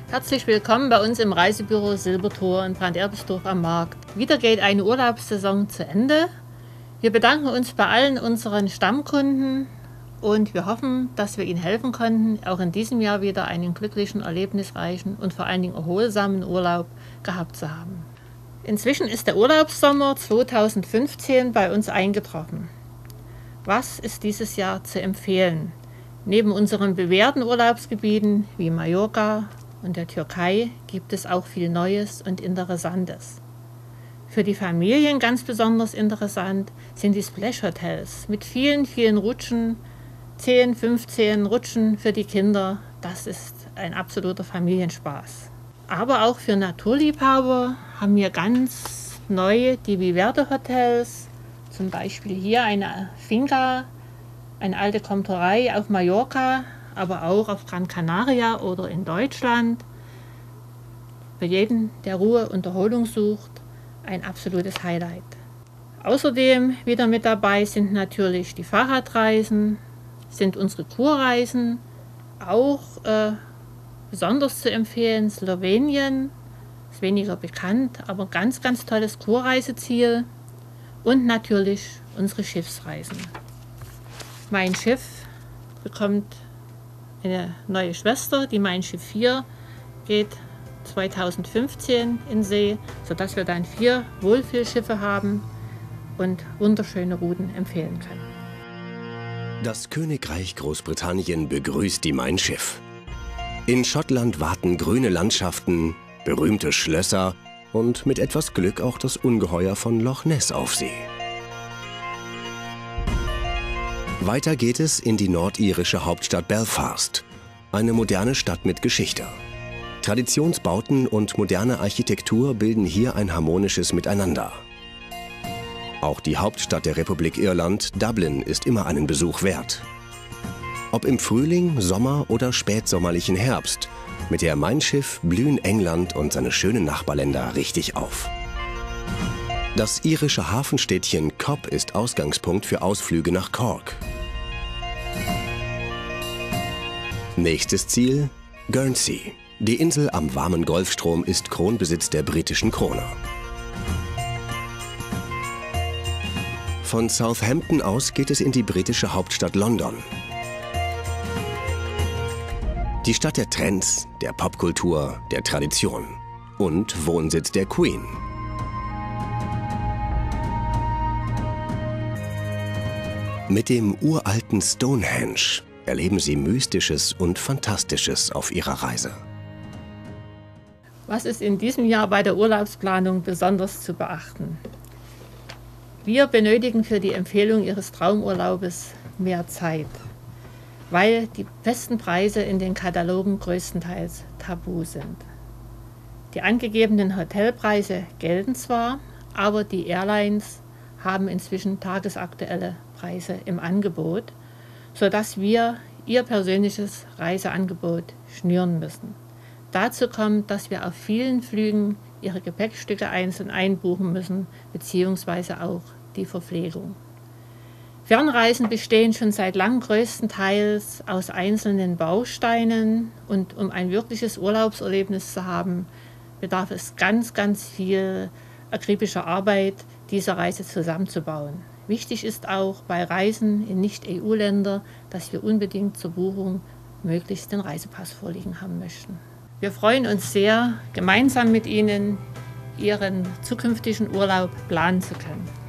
Herzlich willkommen bei uns im Reisebüro Silbertor in Branderbisdorf am Markt. Wieder geht eine Urlaubssaison zu Ende. Wir bedanken uns bei allen unseren Stammkunden und wir hoffen, dass wir Ihnen helfen konnten, auch in diesem Jahr wieder einen glücklichen, erlebnisreichen und vor allen Dingen erholsamen Urlaub gehabt zu haben. Inzwischen ist der Urlaubssommer 2015 bei uns eingetroffen. Was ist dieses Jahr zu empfehlen? Neben unseren bewährten Urlaubsgebieten wie Mallorca und der Türkei gibt es auch viel Neues und Interessantes. Für die Familien ganz besonders interessant sind die Splash-Hotels mit vielen, vielen Rutschen, 10, 15 Rutschen für die Kinder. Das ist ein absoluter Familienspaß. Aber auch für Naturliebhaber haben wir ganz neu die Viverde Hotels, zum Beispiel hier eine Finca, eine alte Komturei auf Mallorca, aber auch auf Gran Canaria oder in Deutschland. Für jeden, der Ruhe und Erholung sucht, ein absolutes Highlight. Außerdem wieder mit dabei sind natürlich die Fahrradreisen, sind unsere Kurreisen, auch besonders zu empfehlen Slowenien, ist weniger bekannt, aber ganz, ganz tolles Kurreiseziel und natürlich unsere Schiffsreisen. Mein Schiff bekommt eine neue Schwester, die Mein Schiff 4 geht 2015 in See, sodass wir dann 4 Wohlfühlschiffe haben und wunderschöne Routen empfehlen können. Das Königreich Großbritannien begrüßt die Mein Schiff. In Schottland warten grüne Landschaften, berühmte Schlösser und mit etwas Glück auch das Ungeheuer von Loch Ness auf See. Weiter geht es in die nordirische Hauptstadt Belfast, eine moderne Stadt mit Geschichte. Traditionsbauten und moderne Architektur bilden hier ein harmonisches Miteinander. Auch die Hauptstadt der Republik Irland, Dublin, ist immer einen Besuch wert. Ob im Frühling, Sommer oder spätsommerlichen Herbst, mit der Mein Schiff blühen England und seine schönen Nachbarländer richtig auf. Das irische Hafenstädtchen Cobh ist Ausgangspunkt für Ausflüge nach Cork. Nächstes Ziel: Guernsey. Die Insel am warmen Golfstrom ist Kronbesitz der britischen Krone. Von Southampton aus geht es in die britische Hauptstadt London. Die Stadt der Trends, der Popkultur, der Tradition und Wohnsitz der Queen. Mit dem uralten Stonehenge erleben Sie Mystisches und Fantastisches auf Ihrer Reise. Was ist in diesem Jahr bei der Urlaubsplanung besonders zu beachten? Wir benötigen für die Empfehlung Ihres Traumurlaubes mehr Zeit, weil die besten Preise in den Katalogen größtenteils tabu sind. Die angegebenen Hotelpreise gelten zwar, aber die Airlines haben inzwischen tagesaktuelle Preise im Angebot, sodass wir Ihr persönliches Reiseangebot schnüren müssen. Dazu kommt, dass wir auf vielen Flügen Ihre Gepäckstücke einzeln einbuchen müssen, beziehungsweise auch die Verpflegung. Fernreisen bestehen schon seit langem größtenteils aus einzelnen Bausteinen und um ein wirkliches Urlaubserlebnis zu haben, bedarf es ganz, ganz viel akribischer Arbeit, diese Reise zusammenzubauen. Wichtig ist auch bei Reisen in Nicht-EU-Länder, dass wir unbedingt zur Buchung möglichst den Reisepass vorliegen haben möchten. Wir freuen uns sehr, gemeinsam mit Ihnen Ihren zukünftigen Urlaub planen zu können.